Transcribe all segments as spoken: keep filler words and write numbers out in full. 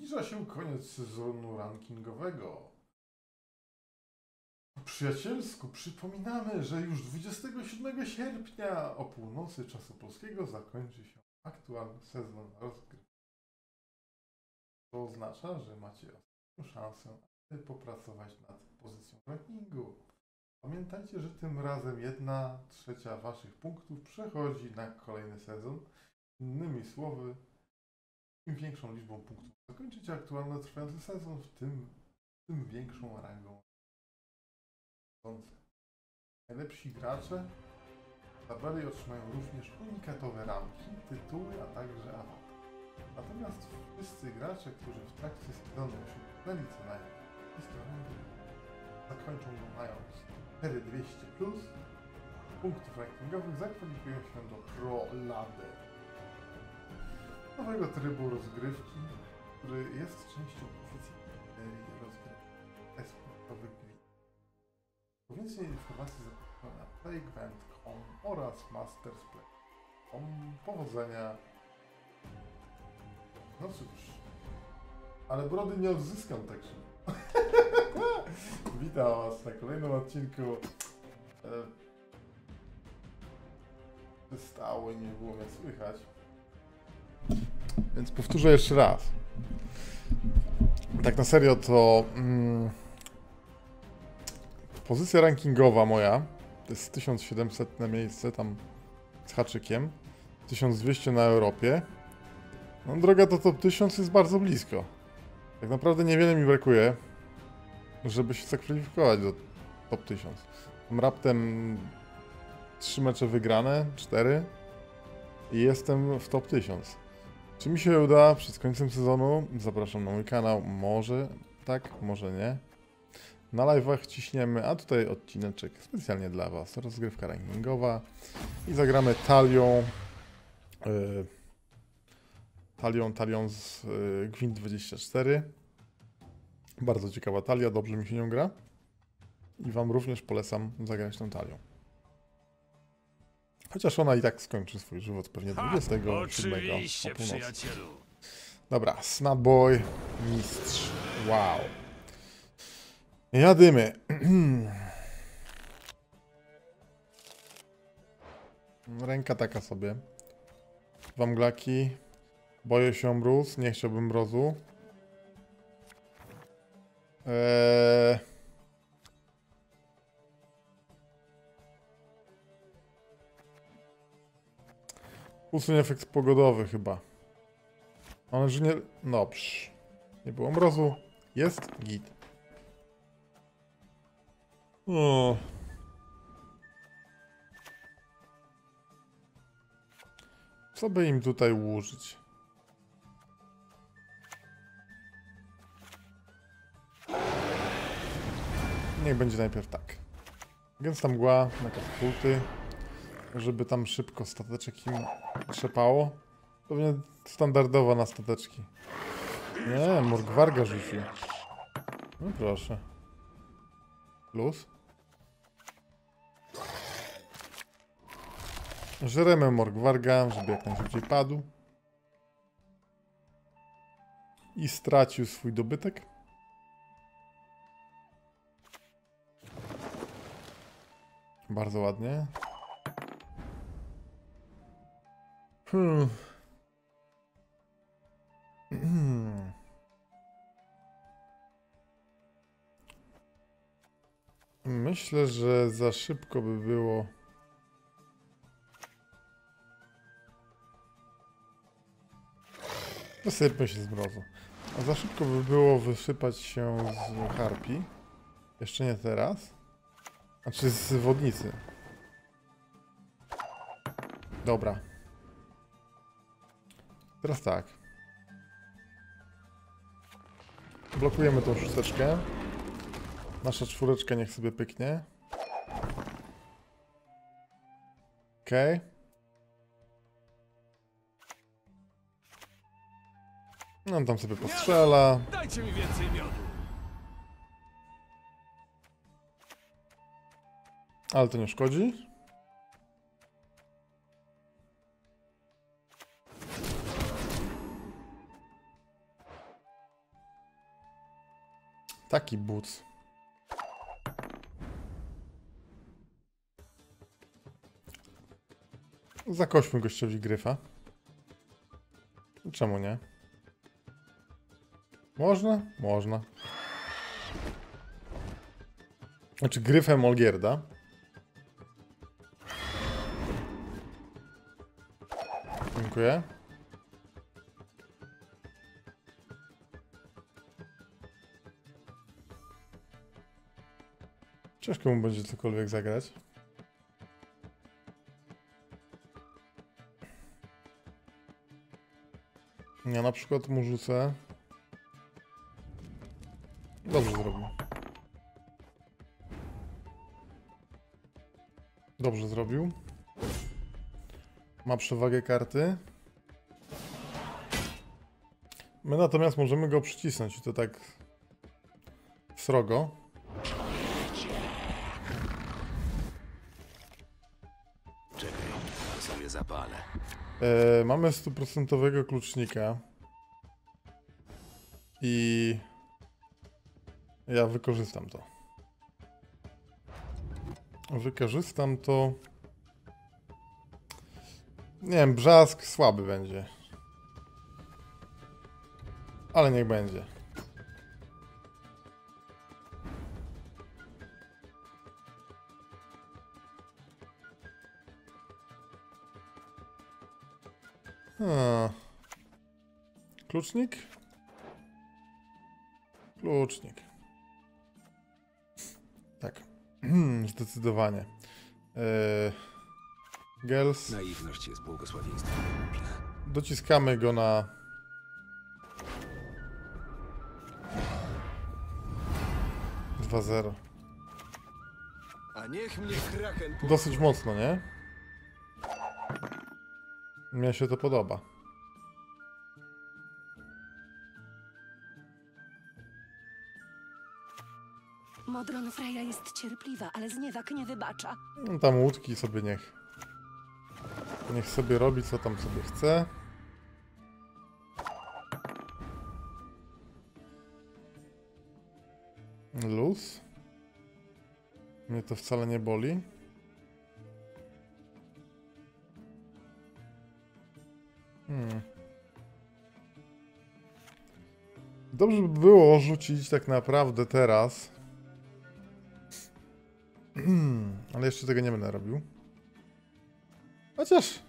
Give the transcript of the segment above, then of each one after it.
Zbliża się koniec sezonu rankingowego. Po przyjacielsku przypominamy, że już dwudziestego siódmego sierpnia o północy czasu polskiego zakończy się aktualny sezon rozgrywki. To oznacza, że macie ostatnią szansę, aby popracować nad pozycją rankingu. Pamiętajcie, że tym razem jedna trzecia waszych punktów przechodzi na kolejny sezon. Innymi słowy, im większą liczbą punktów zakończycie aktualny trwający sezon, w tym, tym większą rangą. Najlepsi gracze tabeli otrzymają również unikatowe ramki, tytuły, a także awaty. Natomiast wszyscy gracze, którzy w trakcie sezonu osiągnęli co najmniej rangi, zakończą go mając cztery tysiące dwieście plus punktów rankingowych, zakwalifikują się do Pro Ladder, nowego trybu rozgrywki, który jest częścią oficjalnej serii rozgrywki esportowych gry. Po więcej informacji zapraszam na playgvent kropka com oraz mastersplay kropka com. Powodzenia! No cóż, ale brody nie odzyskam tak szybko. Witam was na kolejnym odcinku. Wystało i nie było mnie słychać. Więc powtórzę jeszcze raz. Tak na serio to mm, pozycja rankingowa moja to jest tysiąc siedemset na miejsce tam z haczykiem, tysiąc dwieście na Europie. No droga do top tysiąc jest bardzo blisko. Tak naprawdę niewiele mi brakuje, żeby się zakwalifikować do top tysiąc. Mam raptem trzy mecze wygrane, cztery i jestem w top tysiąc. Czy mi się uda przed końcem sezonu? Zapraszam na mój kanał. Może tak, może nie. Na live'ach ciśniemy, a tutaj odcineczek specjalnie dla was. Rozgrywka rankingowa. I zagramy talią. Yy, talią, talią z yy, Gwint dwadzieścia cztery. Bardzo ciekawa talia, dobrze mi się nią gra. I wam również polecam zagrać tą talią. Chociaż ona i tak skończy swój żywot pewnie dwudziestego siódmego o północy. Dobra, Snapboy, mistrz. Wow. Jadymy. Ręka taka sobie. Dwa mglaki. Boję się mróz, nie chciałbym mrozu. Eee... Usuń efekt pogodowy chyba. Ale że nie... Dobrze. Nie było mrozu. Jest git. O. Co by im tutaj ułożyć? Niech będzie najpierw tak. Gęsta mgła na katapulty. Żeby tam szybko stateczek im trzepało. Pewnie standardowo na stateczki. Nie, Morgwarga rzucił. No proszę. Plus. Żeremy Morgwarga, żeby jak najszybciej padł. I stracił swój dobytek. Bardzo ładnie. Hmm. Myślę, że za szybko by było. Wysypmy się z mrozu. A za szybko by było wysypać się z harpi. Jeszcze nie teraz. Znaczy z wodnicy. Dobra. Teraz tak. Blokujemy tą szósteczkę. Nasza czwóreczka niech sobie pyknie. Okej. Okay. No on tam sobie postrzela. Dajcie mi więcej miodu. Ale to nie szkodzi. Taki but. Zakośmy gościowi gryfa. Czemu nie? Można? Można. Znaczy gryfem Olgierda. Dziękuję. Ciężko mu będzie cokolwiek zagrać. Ja na przykład mu rzucę. Dobrze zrobił. Dobrze zrobił. Ma przewagę karty. My natomiast możemy go przycisnąć i to tak srogo. Czekaj, ja sobie zapalę. E, mamy stuprocentowego klucznika. I ja wykorzystam to. Wykorzystam to. Nie wiem, brzask słaby będzie. Ale niech będzie. Hmm. Klucznik? Klucznik. Tak. Zdecydowanie. Eee, girls. Naiwność jest błogosławieństwem głupich. Dociskamy go na... dwa zero. A niech mnie kraken po... Dosyć mocno, nie? Mnie się to podoba. Modron Freya jest cierpliwa, ale zniewak nie wybacza. No, tam łódki sobie niech... Niech sobie robi, co tam sobie chce. Luz. Mnie to wcale nie boli. Hmm. Dobrze by było rzucić tak naprawdę teraz. Ale jeszcze tego nie będę robił. Chociaż...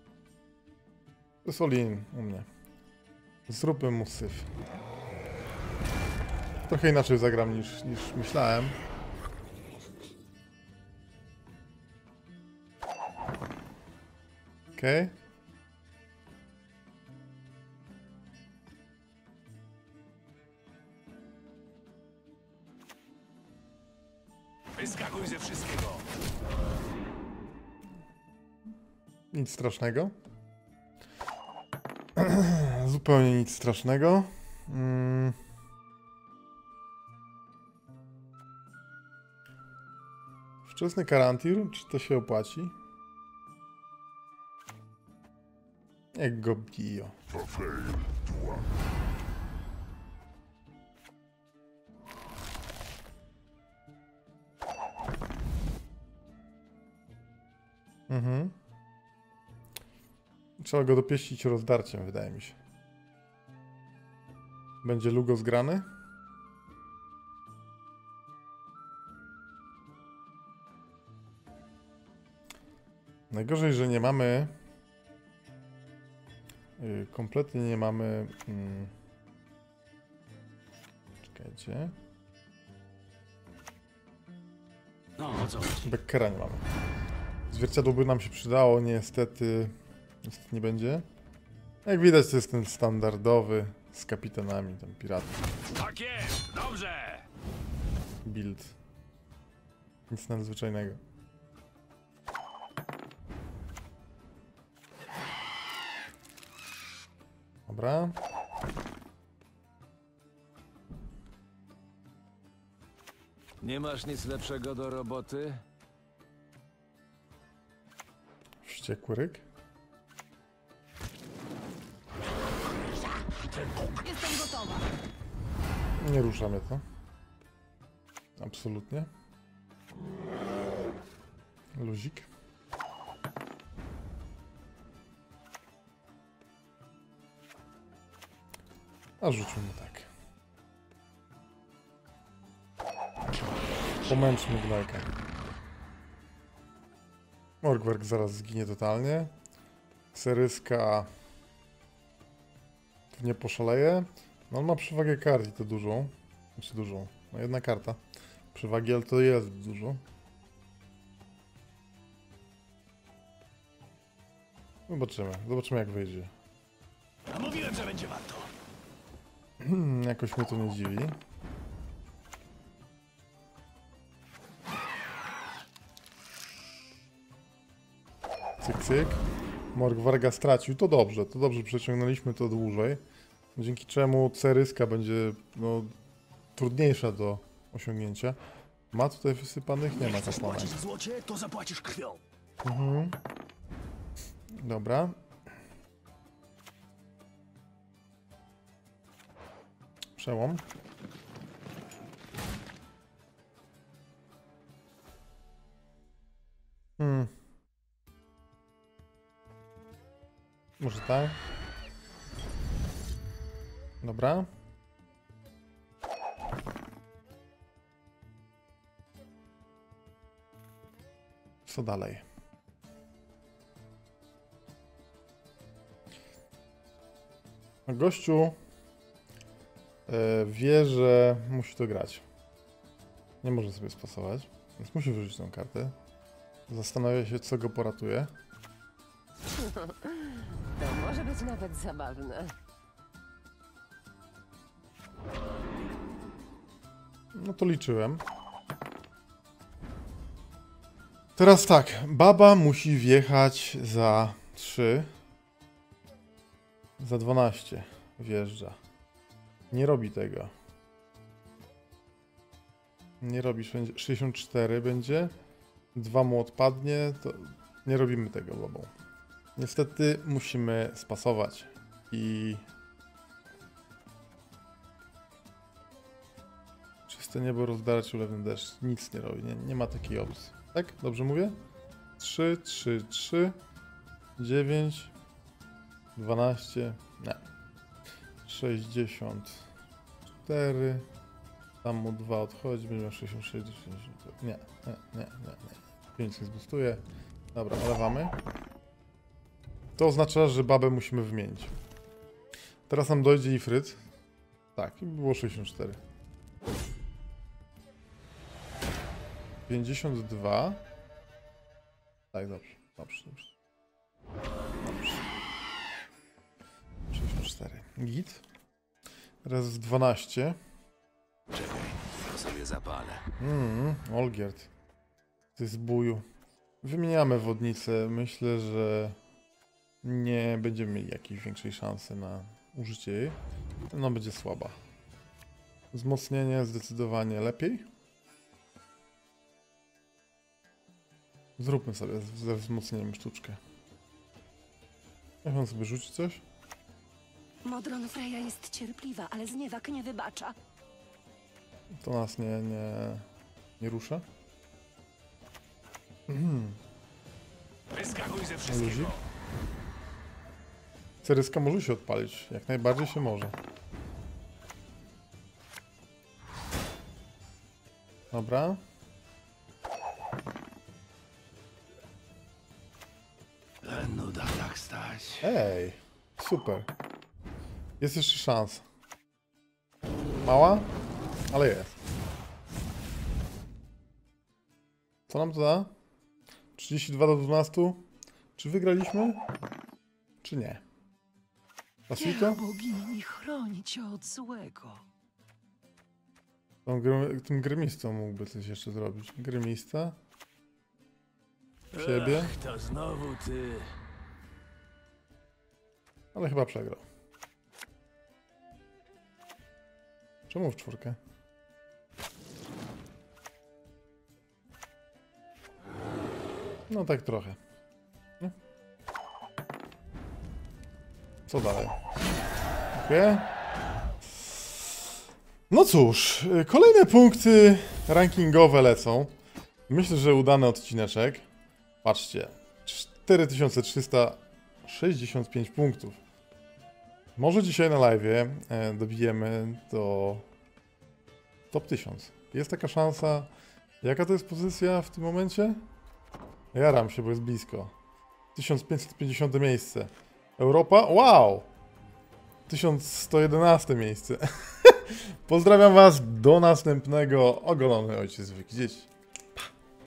To jest all-in u mnie. Zróbmy mu syf. Trochę inaczej zagram niż, niż myślałem. Okej. Okay. Wyskakuj ze wszystkiego. Nic strasznego. Zupełnie nic strasznego. Mm. Wczesny karantir, czy to się opłaci? Jak go bijo. Mhm. Trzeba go dopieścić rozdarciem, wydaje mi się. Będzie Lugo zgrany? Najgorzej, że nie mamy... Yy, kompletnie nie mamy... Hmm. Czekajcie. No, o co chodzi? Beckera nie mamy. Zwierciadło by nam się przydało, niestety... Niestety nie będzie. Jak widać, to jest ten standardowy z kapitanami, tam piratów. Tak jest, dobrze! Build. Nic nadzwyczajnego. Dobra. Nie masz nic lepszego do roboty? Wściekły ryk. Jestem gotowa. Nie ruszamy to. Absolutnie. Luzik. A rzućmy mu tak. Pomęczmy gnojka. Morgwerk zaraz zginie totalnie. Seryska nie poszaleje. No on ma przewagę kart i to dużą. Znaczy dużą. No jedna karta. Przewagi, ale to jest dużo. Zobaczymy. Zobaczymy jak wyjdzie. A mówiłem, że będzie warto. Hmm, jakoś mnie to nie dziwi. Cyk, cyk. Morgwarga stracił. To dobrze, to dobrze, przeciągnęliśmy to dłużej. Dzięki czemu Ceryska będzie no, trudniejsza do osiągnięcia. Ma tutaj wysypanych? Nie ma Chcesz kapłanek. płacić w złocie, to zapłacisz krwią. Mhm. Dobra. Przełom. Hmm. Może tak? Dobra. Co dalej? Gościu yy, wie, że musi to grać. Nie może sobie spasować, więc musi wyrzucić tą kartę. Zastanawia się, co go poratuje. To może być nawet zabawne. No to liczyłem. Teraz tak, baba musi wjechać za trzy. Za dwanaście wjeżdża. Nie robi tego. Nie robisz, będzie sześćdziesiąt cztery będzie. Dwa mu odpadnie, to nie robimy tego babą. Niestety musimy spasować i... Czyste niebo, rozdarać ulewny deszcz. Nic nie robi, nie, nie ma takiej opcji. Tak? Dobrze mówię? trzy, trzy, trzy, dziewięć, dwanaście, nie. sześćdziesiąt cztery, tam mu dwa odchodzi, będzie miał sześćdziesiąt sześć, sześćdziesiąt, nie, nie, nie, nie, nie. pięć się zbustuje. Dobra, olewamy. To oznacza, że babę musimy wymienić. Teraz nam dojdzie Ifryt. Tak, i było sześćdziesiąt cztery. pięćdziesiąt dwa. Tak, dobrze, dobrze, dobrze. Dobrze. sześćdziesiąt cztery. Git. Teraz dwanaście. Czekaj, to sobie zapalę. Mmm, Olgierd. Ty z buju. Wymieniamy wodnicę. Myślę, że nie będziemy mieli jakiejś większej szansy na użycie jej. No będzie słaba. Wzmocnienie zdecydowanie lepiej. Zróbmy sobie ze wzmocnieniem sztuczkę. Jak on sobie rzuci coś? Modron Freya jest cierpliwa, ale zniewak nie wybacza. To nas nie, nie, nie rusza. Mhm. Wyskakuj ze Luzik. wszystkiego. Ceryska może się odpalić. Jak najbardziej się może. Dobra. Nuda tak stać. Ej, super. Jest jeszcze szansa. Mała, ale jest. Co nam to da? trzydzieści dwa do dwunastu. Czy wygraliśmy? Czy nie? Pasito? bogini chroni cię od złego. Tą gry, tym grymistą mógłby coś jeszcze zrobić. Grymista. Siebie. Ach, to znowu ty. Ale chyba przegrał. Czemu w czwórkę? No tak trochę. Nie? Co dalej? Dziękuję. No cóż, y, kolejne punkty rankingowe lecą. Myślę, że udany odcineczek. Patrzcie, cztery tysiące trzysta sześćdziesiąt pięć punktów. Może dzisiaj na live'ie e, dobijemy do top tysiąc. Jest taka szansa. Jaka to jest pozycja w tym momencie? Jaram się, bo jest blisko. tysiąc pięćset pięćdziesiąte miejsce. Europa? Wow! tysiąc sto jedenaste miejsce. Pozdrawiam was, do następnego. Ogolony ojciec zwykł dzieci.